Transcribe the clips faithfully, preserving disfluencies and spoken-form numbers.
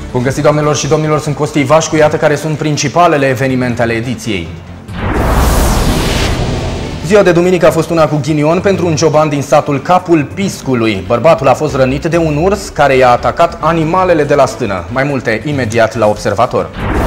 Bun găsit, doamnelor și domnilor, sunt Costi Ivașcu, iată care sunt principalele evenimente ale ediției. Ziua de duminică a fost una cu ghinion pentru un cioban din satul Capul Piscului. Bărbatul a fost rănit de un urs care i-a atacat animalele de la stână. Mai multe imediat la Observator.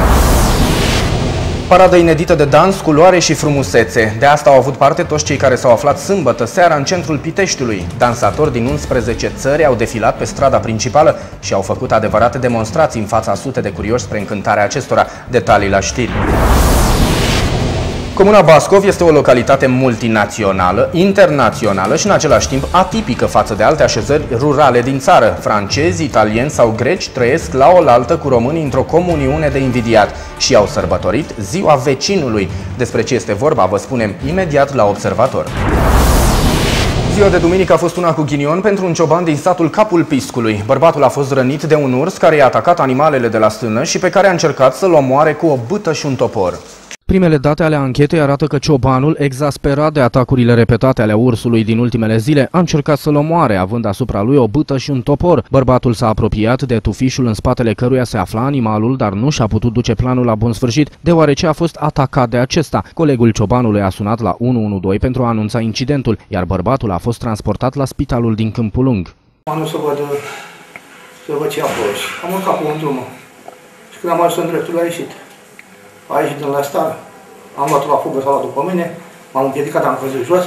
Paradă inedită de dans, culoare și frumusețe. De asta au avut parte toți cei care s-au aflat sâmbătă seara în centrul Piteștiului. Dansatori din unsprezece țări au defilat pe strada principală și au făcut adevărate demonstrații în fața sute de curioși spre încântarea acestora. Detalii la știri. Comuna Bascov este o localitate multinațională, internațională și în același timp atipică față de alte așezări rurale din țară. Francezi, italieni sau greci trăiesc la oaltă cu românii într-o comuniune de invidiat și au sărbătorit Ziua Vecinului. Despre ce este vorba vă spunem imediat la Observator. Ziua de duminică a fost una cu ghinion pentru un cioban din satul Capul Piscului. Bărbatul a fost rănit de un urs care i-a atacat animalele de la stână și pe care a încercat să-l omoare cu o bâtă și un topor. Primele date ale anchetei arată că ciobanul, exasperat de atacurile repetate ale ursului din ultimele zile, a încercat să-l omoare, având asupra lui o bâtă și un topor. Bărbatul s-a apropiat de tufișul în spatele căruia se afla animalul, dar nu și-a putut duce planul la bun sfârșit, deoarece a fost atacat de acesta. Colegul ciobanului a sunat la unu unu doi pentru a anunța incidentul, iar bărbatul a fost transportat la spitalul din Câmpul Lung. Am dus să văd, să văd ce a fost. Am urcat pe un drum și când am ajuns în dreptul, a ieșit. A ieșit din la stară, am luat-o la fugă, s-a luat după mine, m-am împiedicat, am căzut jos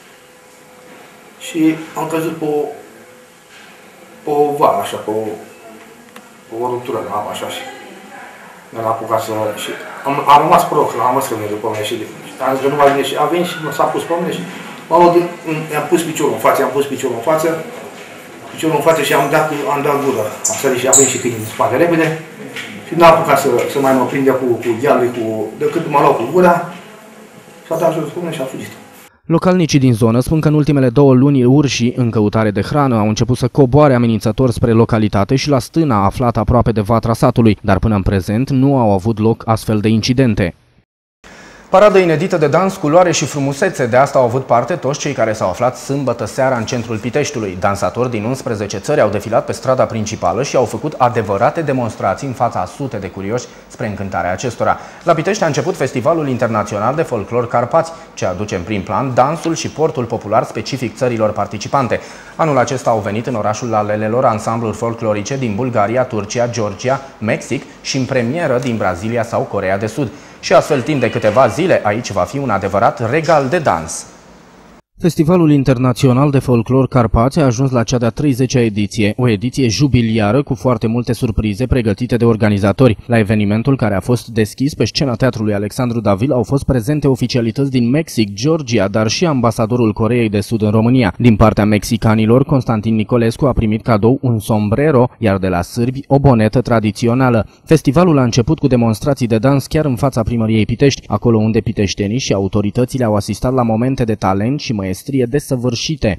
și am căzut pe o, pe o vală, așa, pe o, pe o ruptură de apă, așa, și mi-am apucat să... și am, am rămas pe loc, am văzut că vine după mine și am zis că nu mai vine și a venit și s-a pus pe mine și i-am pus piciorul în față, i-am pus piciorul în față, piciorul în față și am dat, am dat gură, am sărit și a venit și câinii în spate repede. Și n-a apucat să, să mai mă prinde cu, cu ghealul, cu, decât m-a luat cu gura, s-a dat jos cu mine și a fugit. Localnicii din zonă spun că în ultimele două luni urșii, în căutare de hrană, au început să coboare amenințător spre localitate și la stâna aflată aproape de vatra satului, dar până în prezent nu au avut loc astfel de incidente. Paradă inedită de dans, culoare și frumusețe. De asta au avut parte toți cei care s-au aflat sâmbătă seara în centrul Piteștiului. Dansatori din unsprezece țări au defilat pe strada principală și au făcut adevărate demonstrații în fața a sute de curioși spre încântarea acestora. La Pitești a început Festivalul Internațional de Folclor Carpați, ce aduce în prim plan dansul și portul popular specific țărilor participante. Anul acesta au venit în orașul Lalelelor ansambluri folclorice din Bulgaria, Turcia, Georgia, Mexic și în premieră din Brazilia sau Coreea de Sud. Și astfel, timp de câteva zile, aici va fi un adevărat regal de dans. Festivalul Internațional de Folclor Carpați a ajuns la cea de-a treizecea ediție, o ediție jubiliară cu foarte multe surprize pregătite de organizatori. La evenimentul care a fost deschis pe scena Teatrului Alexandru Davil au fost prezente oficialități din Mexic, Georgia, dar și ambasadorul Coreei de Sud în România. Din partea mexicanilor, Constantin Nicolescu a primit cadou un sombrero, iar de la sârbi o bonetă tradițională. Festivalul a început cu demonstrații de dans chiar în fața primăriei Pitești, acolo unde piteștenii și autoritățile au asistat la momente de talent și maestrie desăvârșite.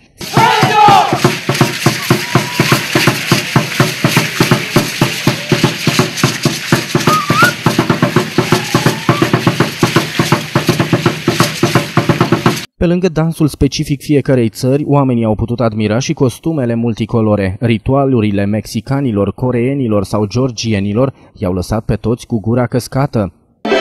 Pe lângă dansul specific fiecarei țări, oamenii au putut admira și costumele multicolore. Ritualurile mexicanilor, coreenilor sau georgienilor i-au lăsat pe toți cu gura căscată.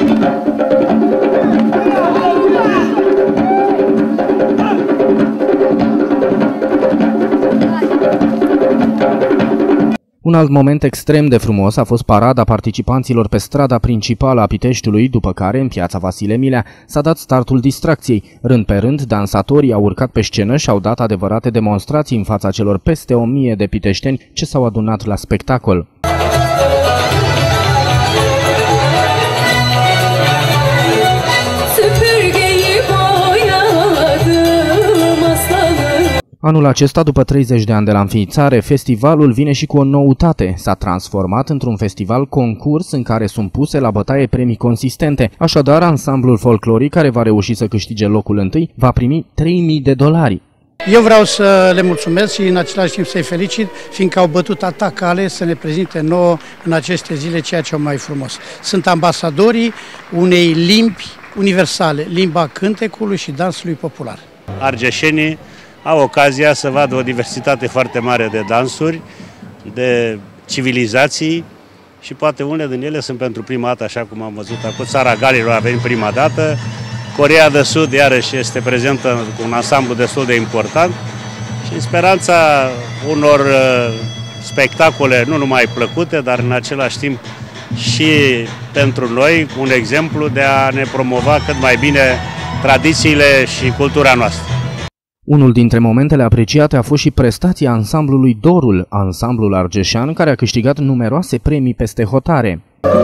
Un alt moment extrem de frumos a fost parada participanților pe strada principală a Piteștiului, după care, în piața Vasile Milea, s-a dat startul distracției. Rând pe rând, dansatorii au urcat pe scenă și au dat adevărate demonstrații în fața celor peste o mie de piteșteni ce s-au adunat la spectacol. Anul acesta, după treizeci de ani de la înființare, festivalul vine și cu o noutate. S-a transformat într-un festival concurs în care sunt puse la bătaie premii consistente. Așadar, ansamblul folcloric care va reuși să câștige locul întâi va primi trei mii de dolari. Eu vreau să le mulțumesc și în același timp să-i felicit, fiindcă au bătut atacale să ne prezinte nouă în aceste zile ceea ce au mai frumos. Sunt ambasadorii unei limbi universale, limba cântecului și dansului popular. Argeșenii au ocazia să vadă o diversitate foarte mare de dansuri, de civilizații și poate unele din ele sunt pentru prima dată, așa cum am văzut acum, Țara Galilor a venit prima dată, Coreea de Sud iarăși este prezentă cu un ansamblu destul de important și în speranța unor spectacole nu numai plăcute, dar în același timp și pentru noi un exemplu de a ne promova cât mai bine tradițiile și cultura noastră. Unul dintre momentele apreciate a fost și prestația ansamblului Dorul, ansamblul argeșan care a câștigat numeroase premii peste hotare.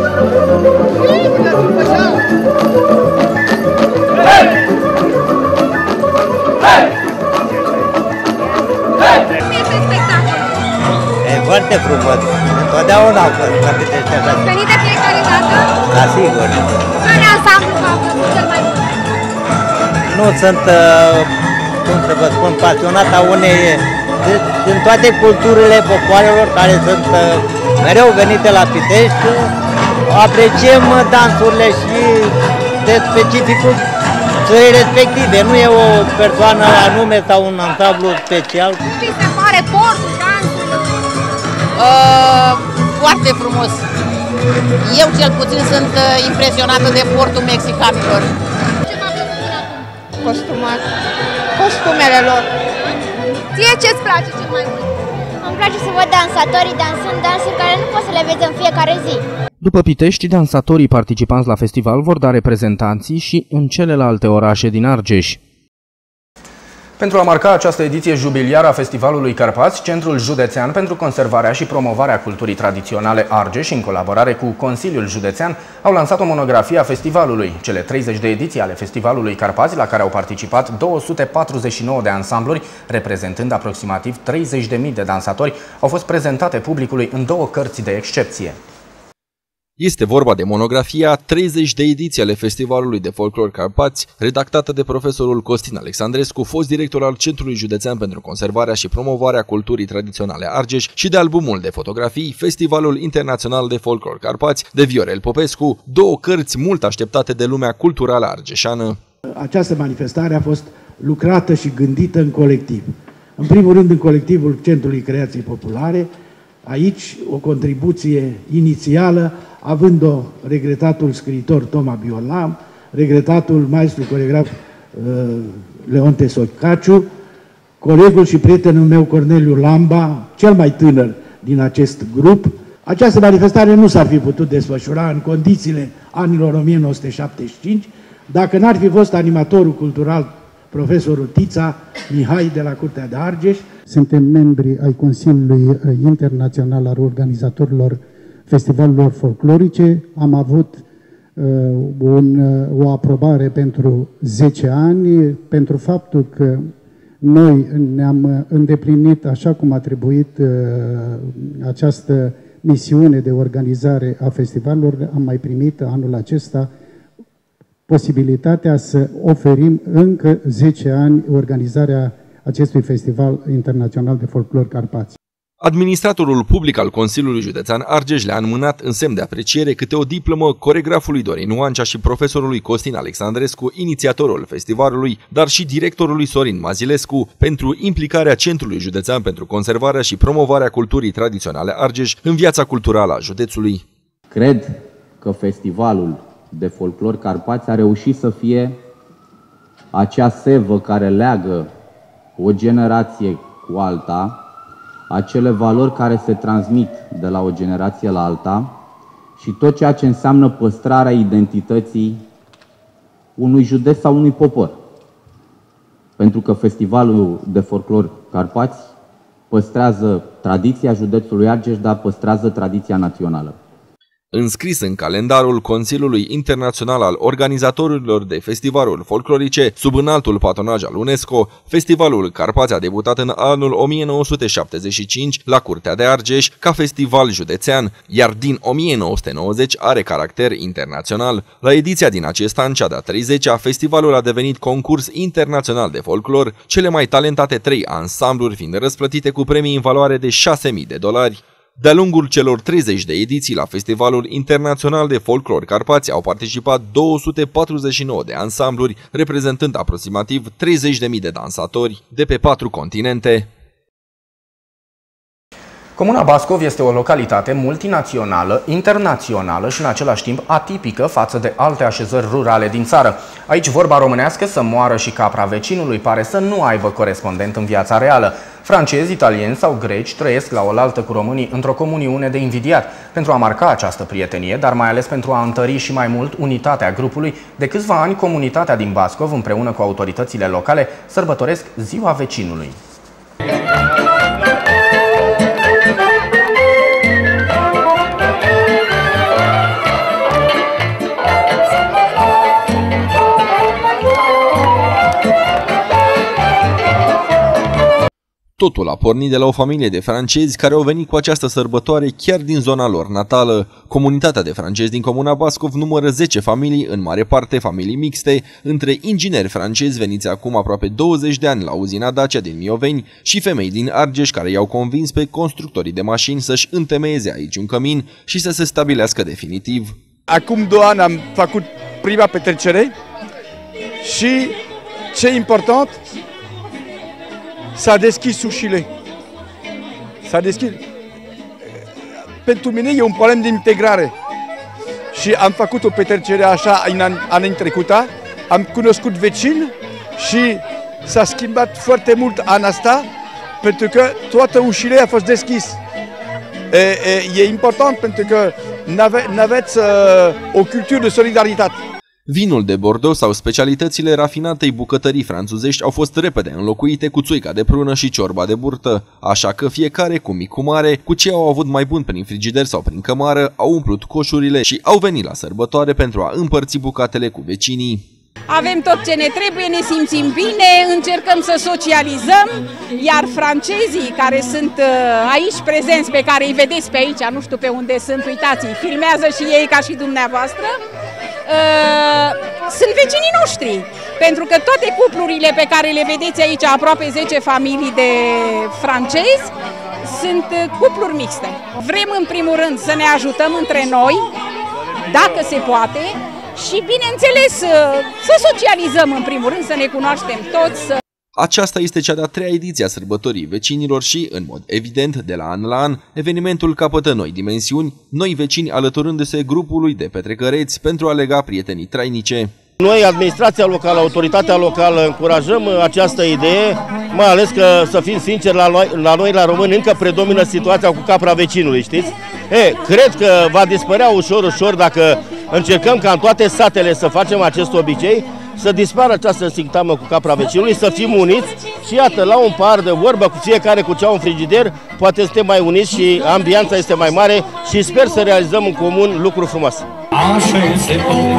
E foarte frumos. Întotdeauna a fost la Pitești așa. Venit de fiecare dată? Da, sigur. Care ansamblu v-a plăcut cel mai mult? Nu sunt, cum să vă spun, pasionat a unei, din toate culturile popoarelor care sunt mereu venite la Pitești. Apreciem dansurile și de specificul țării respective. Nu e o persoană anume sau un ansamblu special. Ce se pare portul, dansul? Uh, foarte frumos. Eu cel puțin sunt impresionată de portul mexicanilor. Ce v-a plăcut până acum? Costumat. Costumele lor. Ție ce-ți place cel mai mult? Îmi place să văd dansatorii dansând dansuri care nu poți să le vezi în fiecare zi. După Pitești, dansatorii participanți la festival vor da reprezentanții și în celelalte orașe din Argeș. Pentru a marca această ediție jubiliară a Festivalului Carpați, Centrul Județean pentru Conservarea și Promovarea Culturii Tradiționale Argeș, în colaborare cu Consiliul Județean, au lansat o monografie a festivalului. Cele treizeci de ediții ale Festivalului Carpați, la care au participat două sute patruzeci și nouă de ansambluri, reprezentând aproximativ treizeci de mii de dansatori, au fost prezentate publicului în două cărți de excepție. Este vorba de monografia treizeci de ediții ale Festivalului de Folclor Carpați, redactată de profesorul Costin Alexandrescu, fost director al Centrului Județean pentru Conservarea și Promovarea Culturii Tradiționale Argeș, și de albumul de fotografii Festivalul Internațional de Folclor Carpați de Viorel Popescu, două cărți mult așteptate de lumea culturală argeșană. Această manifestare a fost lucrată și gândită în colectiv. În primul rând în colectivul Centrului Creației Populare, aici o contribuție inițială, având-o regretatul scriitor Toma Biolam, regretatul maestru coregraf uh, Leonte Socaciu, colegul și prietenul meu Corneliu Lamba, cel mai tânăr din acest grup. Această manifestare nu s-ar fi putut desfășura în condițiile anilor o mie nouă sute șaptezeci și cinci dacă n-ar fi fost animatorul cultural profesorul Tița Mihai de la Curtea de Argeș. Suntem membri ai Consiliului Internațional al Organizatorilor Festivalurilor Folclorice. Am avut uh, un, uh, o aprobare pentru zece ani pentru faptul că noi ne-am îndeplinit așa cum a trebuit uh, această misiune de organizare a festivalurilor. Am mai primit anul acesta posibilitatea să oferim încă zece ani organizarea acestui Festival Internațional de Folclor Carpați. Administratorul public al Consiliului Județean Argeș le-a înmânat în semn de apreciere câte o diplomă coregrafului Dorin Oancea și profesorului Costin Alexandrescu, inițiatorul festivalului, dar și directorului Sorin Mazilescu, pentru implicarea Centrului Județean pentru Conservarea și Promovarea Culturii Tradiționale Argeș în viața culturală a județului. Cred că festivalul de folclor Carpați a reușit să fie acea sevă care leagă o generație cu alta, acele valori care se transmit de la o generație la alta și tot ceea ce înseamnă păstrarea identității unui județ sau unui popor. Pentru că Festivalul de Folclor Carpați păstrează tradiția județului Argeș, dar păstrează tradiția națională. Înscris în calendarul Consiliului Internațional al Organizatorilor de Festivaluri Folclorice, sub înaltul patronaj al UNESCO, Festivalul Carpați a debutat în anul o mie nouă sute șaptezeci și cinci la Curtea de Argeș ca festival județean, iar din o mie nouă sute nouăzeci are caracter internațional. La ediția din acest an, cea de-a treizecea, festivalul a devenit concurs internațional de folclor, cele mai talentate trei ansambluri fiind răsplătite cu premii în valoare de șase mii de dolari. De-a lungul celor treizeci de ediții la Festivalul Internațional de Folclor Carpați au participat două sute patruzeci și nouă de ansambluri, reprezentând aproximativ treizeci de mii de dansatori de pe patru continente. Comuna Bascov este o localitate multinațională, internațională și în același timp atipică față de alte așezări rurale din țară. Aici vorba românească să moară și capra vecinului pare să nu aibă corespondent în viața reală. Francezi, italieni sau greci trăiesc la oaltă cu românii într-o comuniune de invidiat. Pentru a marca această prietenie, dar mai ales pentru a întări și mai mult unitatea grupului, de câțiva ani comunitatea din Bascov împreună cu autoritățile locale sărbătoresc Ziua Vecinului. Totul a pornit de la o familie de francezi care au venit cu această sărbătoare chiar din zona lor natală. Comunitatea de francezi din Comuna Bascov numără zece familii, în mare parte familii mixte, între ingineri francezi veniți acum aproape douăzeci de ani la uzina Dacia din Mioveni și femei din Argeș care i-au convins pe constructorii de mașini să-și întemeieze aici un cămin și să se stabilească definitiv. Acum două ani am făcut prima petrecere și, ce important, s-a deschis ușile. S-a deschis. Pentru mine e un problem de integrare. Și am făcut o petrecere așa în an, anii trecută. Am cunoscut vecini și s-a schimbat foarte mult anul ăsta pentru că toate ușile au fost deschis. E, e, e important pentru că n-aveți uh, o cultură de solidaritate. Vinul de Bordeaux sau specialitățile rafinatei bucătării franțuzești au fost repede înlocuite cu țuica de prună și ciorba de burtă, așa că fiecare, cu mic cu mare, cu ce au avut mai bun prin frigider sau prin cămară, au umplut coșurile și au venit la sărbătoare pentru a împărți bucatele cu vecinii. Avem tot ce ne trebuie, ne simțim bine, încercăm să socializăm, iar francezii care sunt aici prezenți, pe care îi vedeți pe aici, nu știu pe unde sunt, uitați-i, filmează și ei ca și dumneavoastră, Uh, sunt vecinii noștri, pentru că toate cuplurile pe care le vedeți aici, aproape zece familii de francezi, sunt cupluri mixte. Vrem în primul rând să ne ajutăm între noi, dacă se poate, și bineînțeles să socializăm în primul rând, să ne cunoaștem toți, să... Aceasta este cea de-a treia ediție a sărbătorii vecinilor și, în mod evident, de la an la an, evenimentul capătă noi dimensiuni, noi vecini alăturându-se grupului de petrecăreți pentru a lega prietenii trainice. Noi, administrația locală, autoritatea locală, încurajăm această idee, mai ales că, să fim sinceri, la noi, la noi, la români, încă predomină situația cu capra vecinului, știți? E, cred că va dispărea ușor, ușor, dacă încercăm ca în toate satele să facem acest obicei, să dispară această sintagmă cu capra vecinului, să fim uniți și iată, la un par de vorbă, cu fiecare cu ceau în frigider, poate suntem mai uniți și ambianța este mai mare și sper să realizăm în comun lucruri frumoase. Așa se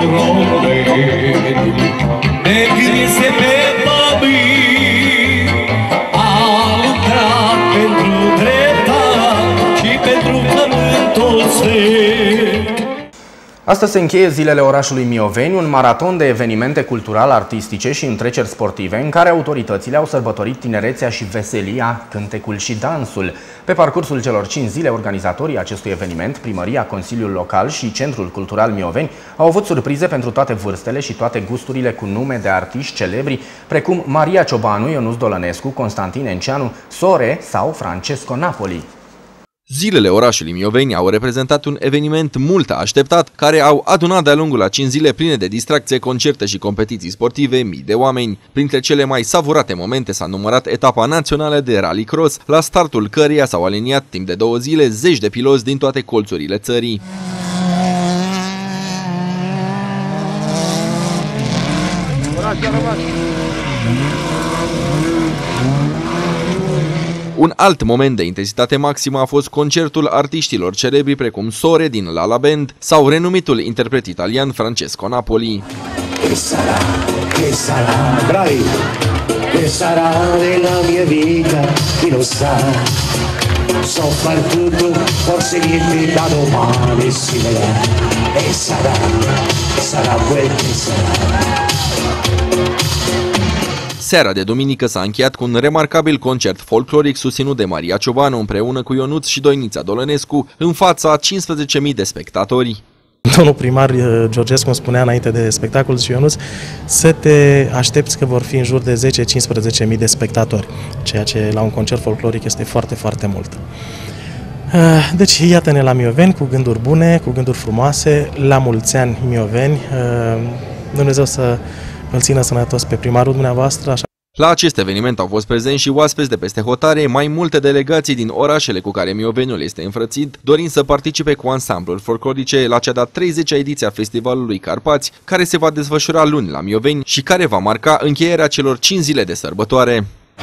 Astăzi se încheie zilele orașului Mioveni, un maraton de evenimente cultural-artistice și întreceri sportive în care autoritățile au sărbătorit tinerețea și veselia, cântecul și dansul. Pe parcursul celor cinci zile, organizatorii acestui eveniment, Primăria, Consiliul Local și Centrul Cultural Mioveni, au avut surprize pentru toate vârstele și toate gusturile cu nume de artiști celebri, precum Maria Ciobanu, Ionuț Dolănescu, Constantin Enceanu, Sore sau Francesco Napoli. Zilele orașului Mioveni au reprezentat un eveniment mult așteptat, care au adunat de-a lungul a cinci zile pline de distracție, concerte și competiții sportive mii de oameni. Printre cele mai savurate momente s-a numărat etapa națională de rallycross, la startul căreia s-au aliniat timp de două zile zeci de piloți din toate colțurile țării. Un alt moment de intensitate maximă a fost concertul artiștilor celebri precum Sore din La La Band sau renumitul interpret italian Francesco Napoli. Che sarà, che sarà, bravi, che sarà nella mia vita, chi lo sa, so far tutto, forse niente da domani si vedrà, e sarà, sarà quel che sarà. Seara de duminică s-a încheiat cu un remarcabil concert folcloric susținut de Maria Ciobanu împreună cu Ionuț și Doinița Dolănescu în fața a cincisprezece mii de spectatori. Domnul primar Georgescu îmi spunea înainte de spectacol și Ionuț, să te aștepți că vor fi în jur de zece-cincisprezece mii de spectatori, ceea ce la un concert folcloric este foarte, foarte mult. Deci, iată-ne la Mioveni cu gânduri bune, cu gânduri frumoase, la mulți ani Mioveni. Dumnezeu să îl țină sănătos pe primarul dumneavoastră. Așa. La acest eveniment au fost prezenți și oaspeți de peste hotare, mai multe delegații din orașele cu care Mioveniul este înfrățit, dorind să participe cu ansambluri folclorice la cea de-a treizecea ediție a Festivalului Carpați, care se va desfășura luni la Mioveni și care va marca încheierea celor cinci zile de sărbătoare.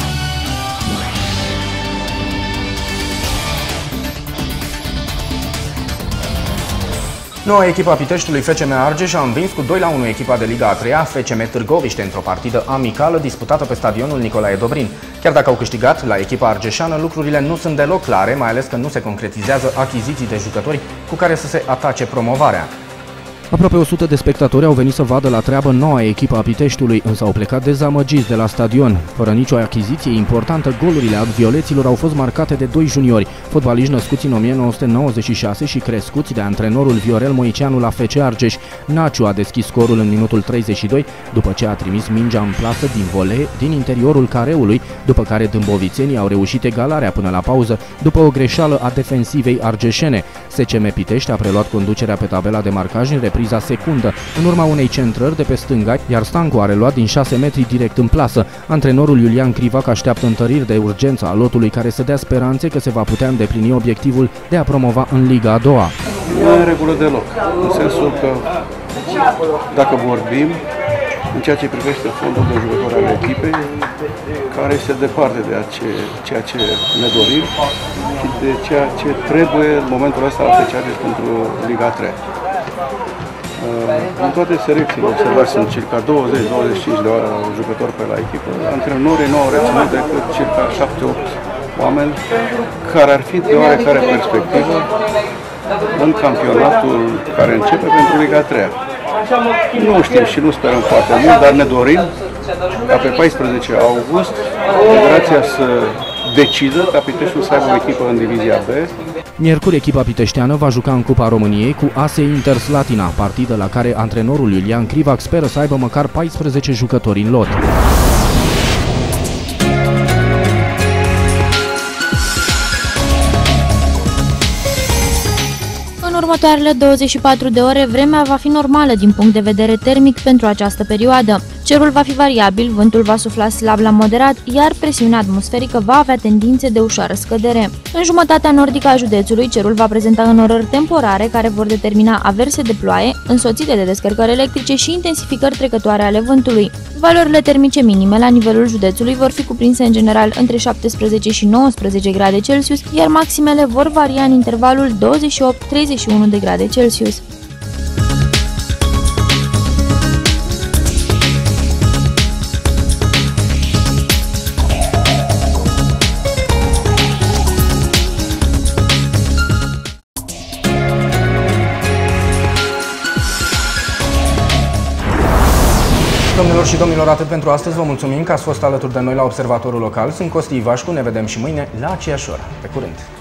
Noua echipa Piteștiului F C M Argeș a învins cu doi la unu echipa de Liga a treia F C M Târgoviște într-o partidă amicală disputată pe stadionul Nicolae Dobrin. Chiar dacă au câștigat, la echipa argeșeană lucrurile nu sunt deloc clare, mai ales că nu se concretizează achiziții de jucători cu care să se atace promovarea. Aproape o sută de spectatori au venit să vadă la treabă noua echipă a Piteștiului, însă au plecat dezamăgiți de la stadion. Fără nicio achiziție importantă, golurile violeților au fost marcate de doi juniori, fotbaliști născuți în o mie nouă sute nouăzeci și șase și crescuți de antrenorul Viorel Moiceanu la F C Argeș. Naciu a deschis scorul în minutul treizeci și doi, după ce a trimis mingea în plasă din volee din interiorul careului, după care dâmbovițenii au reușit egalarea până la pauză, după o greșeală a defensivei argeșene. S C M Pitești a preluat conducerea pe tabela de marcaj în repriza secundă, în urma unei centrări de pe stânga, iar Stancu a reluat din șase metri direct în plasă. Antrenorul Iulian Crivac așteaptă întăriri de urgență a lotului care să dea speranțe că se va putea îndeplini obiectivul de a promova în Liga a doua. Nu e în regulă deloc, în sensul că dacă vorbim în ceea ce privește fondul de jucători ale echipei, care este departe de ceea ce ne dorim și de ceea ce trebuie în momentul ăsta la F C Argeș pentru Liga a treia. În toate selecțiile observați sunt circa douăzeci douăzeci și cinci de jucători pe la echipă. Antrenorii nu au reținut decât circa șapte opt oameni care ar fi de oarecare perspectivă în campionatul care începe pentru Liga a treia. Nu știm și nu sperăm foarte mult, dar ne dorim ca pe paisprezece august federația să decidă ca Piteștiul să aibă o echipă în divizia B. Miercuri, echipa piteșteană va juca în Cupa României cu A S E Inter Slatina, partidă la care antrenorul Iulian Crivac speră să aibă măcar paisprezece jucători în lot. În următoarele douăzeci și patru de ore, vremea va fi normală din punct de vedere termic pentru această perioadă. Cerul va fi variabil, vântul va sufla slab la moderat, iar presiunea atmosferică va avea tendințe de ușoară scădere. În jumătatea nordică a județului, cerul va prezenta înnorări temporare care vor determina averse de ploaie, însoțite de descărcări electrice și intensificări trecătoare ale vântului. Valorile termice minime la nivelul județului vor fi cuprinse în general între șaptesprezece și nouăsprezece grade Celsius, iar maximele vor varia în intervalul douăzeci și opt - treizeci și unu de grade Celsius. Domnilor și domnilor, atât pentru astăzi. Vă mulțumim că ați fost alături de noi la Observatorul Local. Sunt Costi Ivașcu, ne vedem și mâine la aceeași oră. Pe curând!